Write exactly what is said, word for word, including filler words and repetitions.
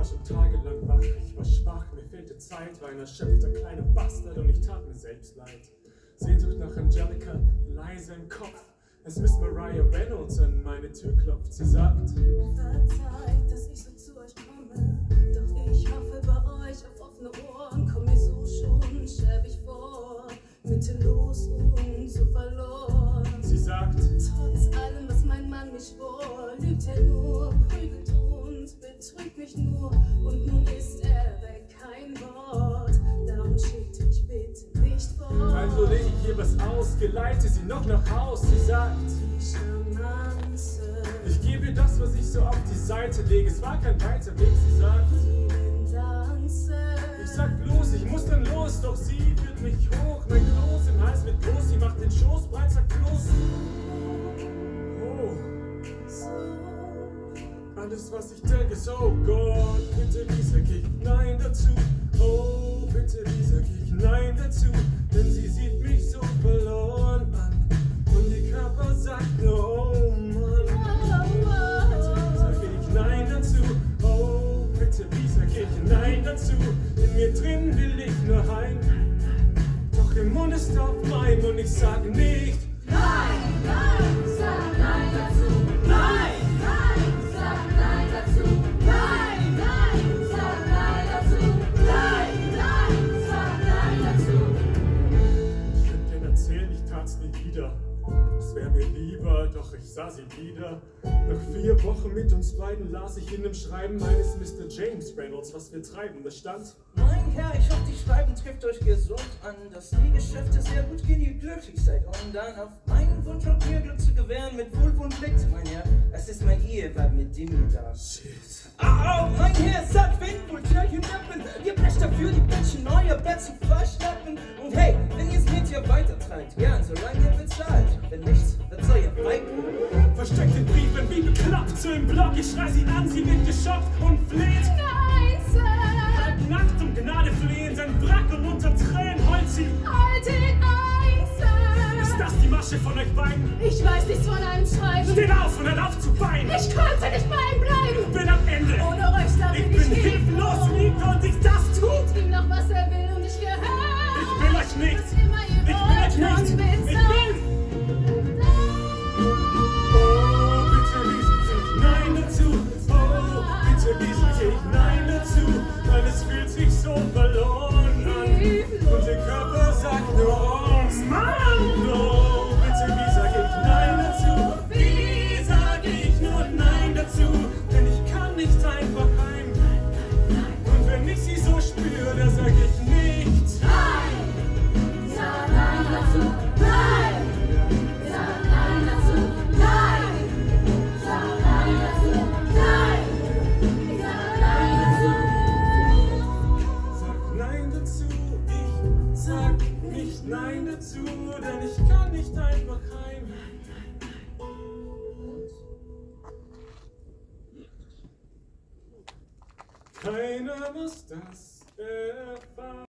war schon tagelang wach, ich war schwach, mir fehlte Zeit, war ein erschöpfter kleiner Bastard und ich tat mir selbst leid. Sehnsucht nach Angelica, leise im Kopf. Es Miss Mariah Reynolds an meine Tür klopft. Sie sagt: Verzeiht, dass ich so zu euch komme, doch ich hoffe bei euch auf offene Ohren. Komm mir so schon schäbig vor, mittellos und so verloren. Sie sagt: Trotz allem, was mein Mann mich vor, lügt er nur, prügelt und betrügt mich nur. Und nun ist er weg, kein Wort, darum schickt mich bitte nicht fort. Also leg ich hier was aus, geleite sie noch nach Haus. Sie sagt: Die Charmanze, ich gebe ihr das, was ich so auf die Seite lege. Es war kein weiter Weg. Sie sagt: die Danze. Ich sag bloß, ich muss dann los, doch sie führt mich hoch. Mein Kloß im Hals wird groß, sie macht den Schoß breit, sagt bloß: oh, alles was ich denke ist: oh Gott, bitte wie sag ich nein dazu. Oh, bitte wie sag ich nein dazu. Denn sie sieht mich so verloren an und ihr Körper sagt nur: oh Mann. Bitte wie sag ich nein dazu. Oh, bitte wie sag ich nein dazu. In mir drin will ich nur heim, doch im Mund ist auf meinem und ich sag nicht Nein, nein, sag nein dazu. Nein, nein, sag nein dazu. Nein, nein, sag nein dazu. Nein, nein, sag nein dazu. Ich könnte dir erzählen, ich tat's nie wieder. Es wär mir lieber, doch ich sah sie wieder. Nach vier Wochen mit uns beiden las ich in dem Schreiben eines Mister James Reynolds, was wir treiben. Da stand: Mein Herr, ich hoffe, die Schreiben trifft euch gesund an, dass die Geschäfte sehr gut gehen, ihr glücklich seid. Und dann auf meinen Wunsch und mir Glück zu gewähren mit Wohlwund blickt, mein Herr, es ist mein Ehebad mit dem da. Shit. Au, mein Herr, sagt, wenn wohl Türchen öffnen, ihr brecht dafür die Menschen euer Bett zu verschnappen. Und hey, wenn ihr es mit ihr weitertreibt, gern, solange ihr bezahlt. Wenn nichts, wird's euer Beiken. Versteckt den Brief, wenn wie bekloppt so im Block. Ich schrei sie an, sie wird geschockt und fleht. Nein, Sir. Halb Nacht um Gnade flehen, sein Wrack und unter Tränen heult sie. Halt ihn ein, Sir. Ist das die Masche von euch beiden? Ich weiß nichts von einem Schreiben. Steht auf und hört auf zu weinen. Ich konnte nicht bei ihm bleiben. Ich bin am Ende. Ohne euch darf Ich ich bin nicht hilflos, wie konnte ich das tun? Gebt ihm noch, was er will und ich gehöre. Ich will euch nicht. Was immer ihr Ich will wollt, euch nicht. und Ich bitte. will. Oh, bitte wie sag ich nein dazu. Oh, bitte wie sag ich nein dazu. Weil es fühlt sich so verloren an. Und der Körper sagt nur: oh Mann. Oh, bitte wie sag ich nein dazu. Wie sag ich nur nein dazu? Denn ich kann nicht einfach heim. Und wenn ich sie so spüre, dann sag ich nicht. Sag nein dazu. Nein. Sag nein dazu. Nein. Sag nein dazu. Nein. Sag nein dazu. Sag nein dazu, ich sag nicht nein dazu, denn ich kann nicht einfach heim. Keiner muss das erfahren.